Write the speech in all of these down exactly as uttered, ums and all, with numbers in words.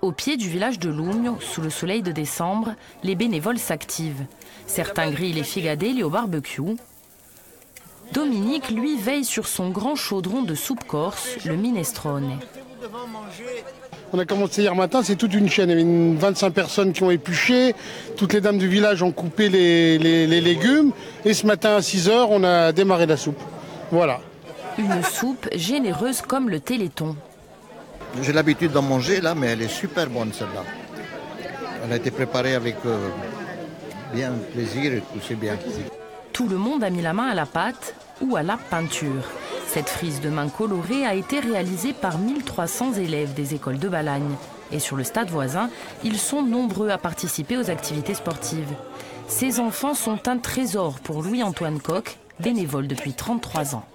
Au pied du village de Lugno, sous le soleil de décembre, les bénévoles s'activent. Certains grillent les figadelli au barbecue. Dominique, lui, veille sur son grand chaudron de soupe corse, le minestrone. On a commencé hier matin, c'est toute une chaîne. Il y avait une vingt-cinq personnes qui ont épluché. Toutes les dames du village ont coupé les, les, les légumes. Et ce matin à six heures, on a démarré la soupe. Voilà. Une soupe généreuse comme le téléthon. J'ai l'habitude d'en manger là, mais elle est super bonne celle-là. Elle a été préparée avec euh, bien plaisir et tout, c'est bien. Tout le monde a mis la main à la pâte ou à la peinture. Cette frise de main colorée a été réalisée par mille trois cents élèves des écoles de Balagne. Et sur le stade voisin, ils sont nombreux à participer aux activités sportives. Ces enfants sont un trésor pour Louis-Antoine Coq, bénévole depuis trente-trois ans.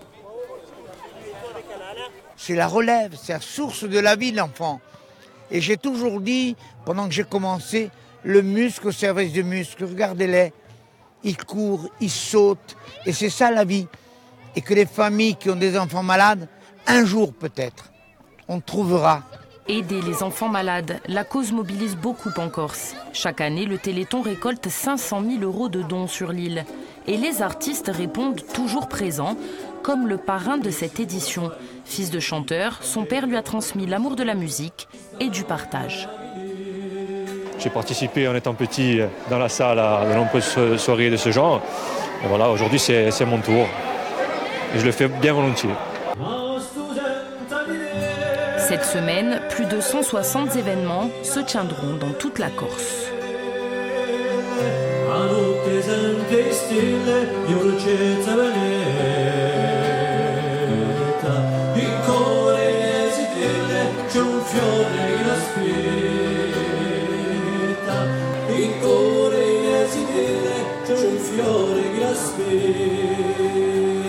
C'est la relève, c'est la source de la vie de l'enfant. Et j'ai toujours dit, pendant que j'ai commencé, le muscle au service du muscle, regardez-les. Ils courent, ils sautent, et c'est ça la vie. Et que les familles qui ont des enfants malades, un jour peut-être, on trouvera. Aider les enfants malades, la cause mobilise beaucoup en Corse. Chaque année, le Téléthon récolte cinq cent mille euros de dons sur l'île. Et les artistes répondent toujours présents, comme le parrain de cette édition. Fils de chanteur, son père lui a transmis l'amour de la musique et du partage. J'ai participé en étant petit dans la salle à de nombreuses soirées de ce genre. Et voilà, aujourd'hui c'est, c'est mon tour. Et je le fais bien volontiers. Cette semaine, plus de cent soixante événements se tiendront dans toute la Corse. Fiore che la